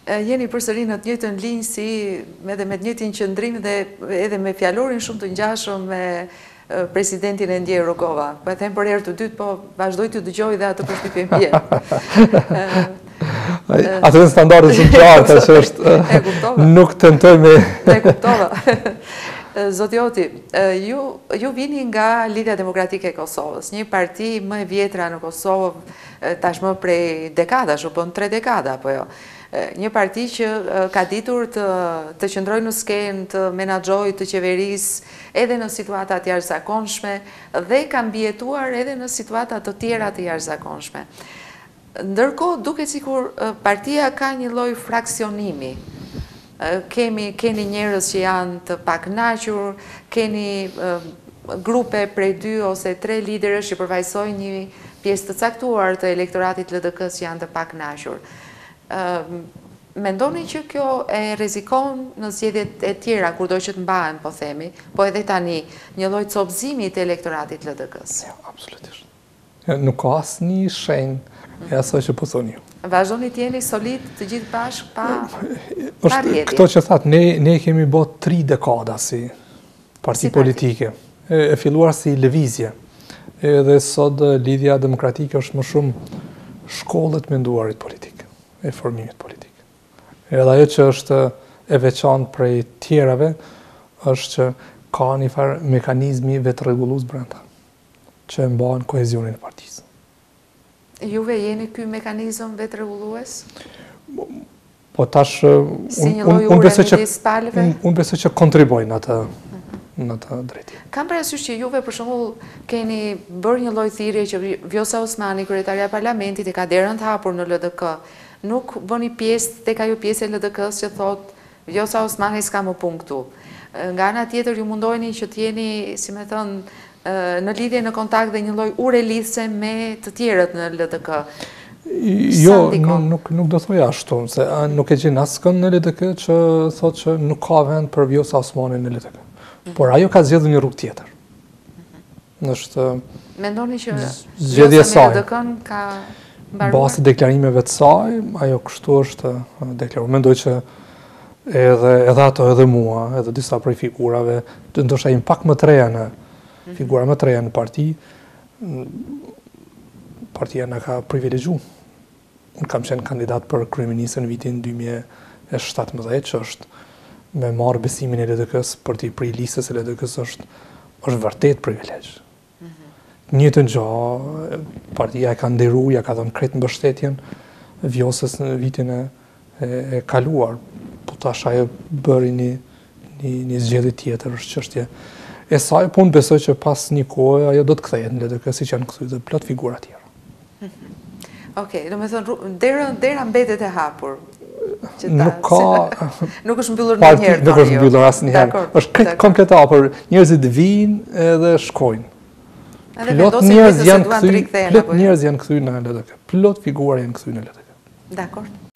Jeni përsëri në të njëjtën linjë si edhe me të njëjtin qëndrim dhe edhe me fjalorin shumë të ngjashëm me presidentin e ndjer Rugova. Po e them për herë të dytë, po vazhdoj të dëgjoj dhe atë përshtypje mje. Atë në standardet shumë qarta që është nuk tentoj me... E kuptova. Zotjoti, ju vini nga Lidhja Demokratike e Kosovës, një parti më e vjetra në Kosovë tashmë prej dekadash, u bën 3 dekada, apo jo. Një parti që ka ditur të qëndrojë në skenë, të menaxhojë të qeverisë edhe në situata të jashtëzakonshme dhe ka mbijetuar edhe në situata të tjera të jashtëzakonshme. Ndërkohë duket sikur partia ka një lloj fraksionimi. Keni njerëz që janë të pakënaqur, keni grupe prej 2 ose 3 liderësh që përfaqësojnë një pjesë të caktuar të elektoratit LDK-s që janë të pakënaqur. Mendoni që kjo e rrezikon në zgjedhjet e tjera kurdo që të mbahen, po themi, po edhe tani një lloj copëzimi të elektoratit LDK-s? Jo, absolutisht. Nuk ka asnjë shenjë e asaj që po thoni ju. Vazhdoni të jeni solid të gjithë bashkë pa rrjedhje. Këto që thatë, ne kemi bërë 3 dekada si parti politike. E filluar si lëvizje. Edhe sot Lidhja Demokratike është më shumë shkollët menduarit politik, e formimit politik. Edhe ajo që është e veçantë prej tjerave, është që ka një farë mekanizmi vetë-rregullues brenda, që e mban kohezionin e partisë. Juve jeni ky mekanizëm vetë-rregullues? Po tash si një lloj ure midis palëve? Unë besoj që kontribojnë në të drejtim. Kam parasysh që juve për shembull keni bërë një lloj thirrje që Vjosa Osmani, kryetaria e parlamentit, e ka derën të hapur në LDK. Nuk bëni pjesë tek ajo pjesë e LDK-s që thotë Vjosa Osmani s'ka më punë këtu. Nga ana tjetër ju mundoheni që të jeni, si më thënë, në lidhje, në kontakt dhe një lloj ure lidhse me të tjerët në LDK. Jo, nuk do thoja ashtu, se nuk e gjen askën në LDK që thotë që nuk ka vend për Vjosa Osmanin në LDK. Por ajo ka zgjedhur një rrugë tjetër. Është mendoni që zgjedhja e saj në LDK-n ka mbaruar bazë deklarimeve të saj, ajo kështu është deklaruar. Mendoj që edhe ato, edhe mua, edhe disa prej figurave, ndoshta jemi pak më të reja në figura më të reja në parti, partia na ka privilegju. Unë kam qenë kandidat për kryeministër në vitin 2017, që është me marrë besimin e LDK-s për t'i pri listës e LDK-s është vërtet privilegj. Njëjtën gjë, partia e ka nderu, ja ka dhënë krejt mbështetjen Vjosës në vitin e kaluar, po tash ajo bëri një zgjedhje tjetër, është çështje e saj, po unë besoj që pas një kohë ajo do të kthehet në LDK, siç janë kthyer dhe plot figura tjera. Okej, do të thonë dera mbetet e hapur. Nuk ka... Nuk është mbyllur ndonjëherë. Nuk është mbyllur asnjëherë. Është komplet hapur. Njerëzit vinë edhe shkojnë. Plot njerëz janë kthyer në LDK. Plot figura janë kthyer në LDK. Dakor.